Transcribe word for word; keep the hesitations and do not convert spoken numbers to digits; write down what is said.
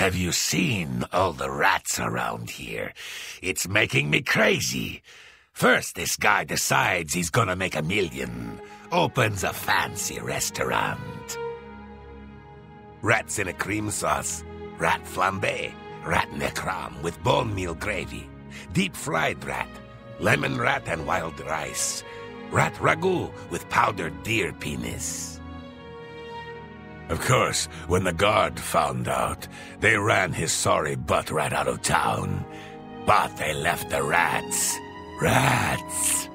Have you seen all the rats around here? It's making me crazy. First, this guy decides he's gonna make a million. Opens a fancy restaurant. Rats in a cream sauce, rat flambe, rat necrom with bone meal gravy, deep-fried rat, lemon rat and wild rice, rat ragu with powdered deer penis. Of course, when the guard found out, they ran his sorry butt right out of town. But they left the rats. Rats!